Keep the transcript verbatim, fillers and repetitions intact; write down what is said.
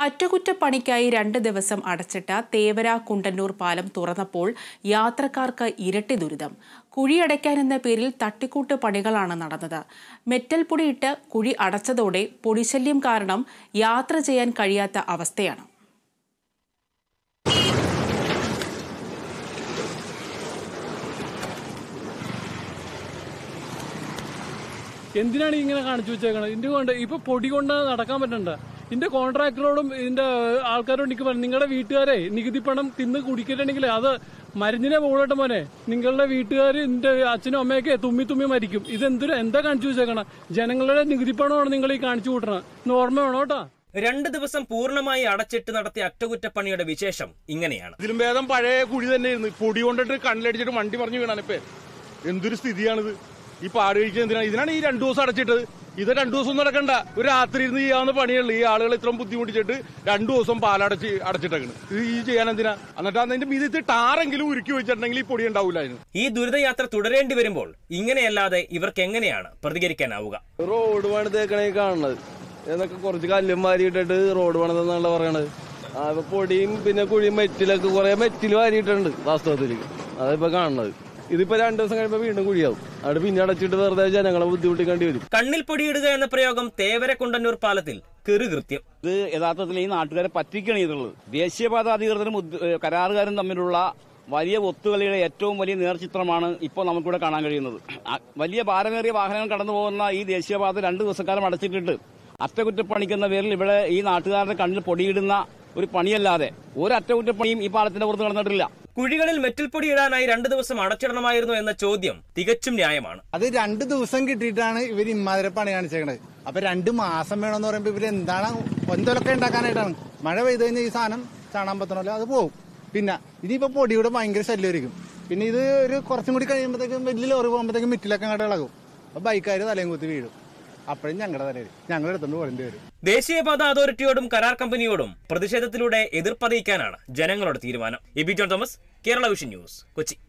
അറ്റകുറ്റപ്പണിക്കായി രണ്ട് ദിവസം അടച്ചിട്ട തേവര കുണ്ടന്നൂർ പാലം തുറന്നപ്പോൾ യാത്രക്കാർക്ക് ഇരട്ടി ദുരിതം. കുഴിയടയ്ക്കാനെന്ന പേരിൽ തട്ടിക്കൂട്ട് പണികളാണ് നടന്നത്. മെറ്റൽ പൊടിയിട്ട് കുഴി അടച്ചതോടെ പൊടിശല്യം കാരണം യാത്ര ചെയ്യാൻ കഴിയാത്ത അവസ്ഥയാണ്. എന്തിനാണ് ഇങ്ങനെ കാണിച്ചു വെച്ചേക്കണത്? ഇതിന്റെ കൊണ്ട് ഇപ്പൊ പൊടി കൊണ്ട് നടക്കാൻ പറ്റണ്ട. ഇതിന്റെ കോൺട്രാക്ടറോടും ഇതിന്റെ ആൾക്കാരോട് എനിക്ക് പറഞ്ഞു, നിങ്ങളുടെ വീട്ടുകാരെ നികുതി പണം തിന്ന് കുടിക്കണമെങ്കിൽ അത് മരുന്നിനെ പോകട്ടെ മോനെ. നിങ്ങളുടെ വീട്ടുകാർ ഇതിന്റെ അച്ഛനും അമ്മയൊക്കെ തുമ്മി തുമ്മി മരിക്കും. ഇതെന്തൊരു എന്താ കാണിച്ചു വെച്ചേക്കണം? ജനങ്ങളുടെ നികുതി പണമാണ് നിങ്ങൾ ഈ കാണിച്ചു കൂട്ടണം. ഇന്ന് ഓർമ്മ വേണോ കേട്ടോ. രണ്ട് ദിവസം പൂർണ്ണമായി അടച്ചിട്ട് നടത്തിയ അറ്റകുറ്റപ്പണിയുടെ വിശേഷം ഇങ്ങനെയാണ്. ഇതിലും ഭേദം പഴയ കുഴി തന്നെയായിരുന്നു. പൊടി കൊണ്ടിട്ട് കണ്ണിലടിച്ചിട്ട് വണ്ടി പറഞ്ഞു വീണാനിപ്പേ. എന്തൊരു സ്ഥിതിയാണിത്. ഈ പാട് കഴിക്കാൻ എന്തിനാണ്? ഇതിനാണ് ഈ രണ്ടു ദിവസം അടച്ചിട്ടത്. ഇത് രണ്ടു ദിവസം നടക്കണ്ട, ഒരു രാത്രി ഇരുന്ന് ചെയ്യാവുന്ന പണിയുള്ളൂ. ഈ ആളുകൾ ഇത്രയും ബുദ്ധിമുട്ടിച്ചിട്ട് രണ്ടു ദിവസം പാലടച്ച് അടച്ചിട്ടേക്കണ്. ഇത് ഈ ചെയ്യാൻ എന്തിനാ? എന്നിട്ട് അതിന്റെ മീതി ടാറെങ്കിലും ഉരുക്കി വെച്ചിട്ടുണ്ടെങ്കിൽ ഈ പൊടി ഉണ്ടാവില്ലായിരുന്നു. ഈ ദുരിതയാത്ര തുടരേണ്ടി വരുമ്പോൾ ഇങ്ങനെയല്ലാതെ ഇവർക്ക് എങ്ങനെയാണ് പ്രതികരിക്കാനാവുക? റോഡ് പണിതേക്കണേ കാണുന്നത് എന്നൊക്കെ കുറച്ച് കല്ലും വാരിയിട്ടിട്ട് റോഡ് പണിതെന്നാണല്ലോ പറയണത്. പൊടിയും പിന്നെ കുഴിയും മെറ്റിലൊക്കെ കുറെ മെറ്റിൽ വാരിയിട്ടുണ്ട് വാസ്തവത്തിൽ. അതിപ്പോ കാണുന്നത് ഇതിപ്പോ രണ്ടു ദിവസം കഴിയുമ്പോ വീണ്ടും കുഴിയാവും. അവിടെ പിന്നെ അടച്ചിട്ട് വെറുതെ ജനങ്ങളെ ബുദ്ധിമുട്ടിക്കേണ്ടി വരും. കണ്ണിൽ പൊടിയിടുക എന്ന പ്രയോഗം തേവര കുണ്ടന്നൂർ പാലത്തിൽ കൃത്യം. ഇത് യഥാർത്ഥത്തിൽ ഈ നാട്ടുകാരെ പറ്റിക്കണം ചെയ്തുള്ളത്. ദേശീയപാത അധികൃതരും കരാറുകാരും തമ്മിലുള്ള വലിയ ഒത്തുകളിയുടെ ഏറ്റവും വലിയ നേർചിത്രമാണ് ഇപ്പോൾ നമുക്കിവിടെ കാണാൻ കഴിയുന്നത്. വലിയ ഭാരമേറിയ വാഹനങ്ങൾ കടന്നു പോകുന്ന ഈ ദേശീയപാത രണ്ടു ദിവസക്കാലം അടച്ചിട്ടിട്ട് അറ്റകുറ്റപ്പണിക്കുന്ന പേരിൽ ഇവിടെ ഈ നാട്ടുകാരുടെ കണ്ണിൽ പൊടിയിടുന്ന ഒരു പണിയല്ലാതെ ഒരു അറ്റകുറ്റപ്പണിയും ഈ പാലത്തിന്റെ പുറത്ത് നടന്നിട്ടില്ല. കുഴികളിൽ മെറ്റൽ പൊടി ഇടാനായി രണ്ടു ദിവസം അടച്ചിടണമായിരുന്നു എന്ന ചോദ്യം തികച്ചും ന്യായമാണ്. അത് രണ്ടു ദിവസം കിട്ടിയിട്ടാണ് ഇവർ ഇമ്മാതിരി പണി കാണിച്ചേക്കണത്. അപ്പൊ രണ്ടു മാസം വേണമെന്ന് പറയുമ്പോ ഇവര് എന്താണ് എന്തൊക്കെ ഉണ്ടാക്കാനായിട്ടാണ്? മഴ പെയ്ത് കഴിഞ്ഞാൽ ഈ സാധനം ചാണാൻ പറ്റണല്ലോ, അത് പോകും. പിന്നെ ഇനിയിപ്പോ പൊടിയുടെ ഭയങ്കര ശല്യമായിരിക്കും. പിന്നെ ഇത് ഒരു കുറച്ചും കൂടി കഴിയുമ്പോഴത്തേക്കും വലിയ ലോറി പോകുമ്പോഴത്തേക്കും മിറ്റിലൊക്കെ അങ്ങോട്ട് ഇളകും. അപ്പൊ ബൈക്കാർ തലയും കുത്തി വീഴും. അപ്പോഴും ഞങ്ങളുടെ തലയിൽ ഞങ്ങൾ എടുത്തോണ്ട് പോരേണ്ടി വരും. ദേശീയപാത അതോറിറ്റിയോടും കരാർ കമ്പനിയോടും പ്രതിഷേധത്തിലൂടെ എതിർപ്പറിയിക്കാനാണ് ജനങ്ങളുടെ തീരുമാനം. Abi John Thomas, Kerala vision news, Kochi.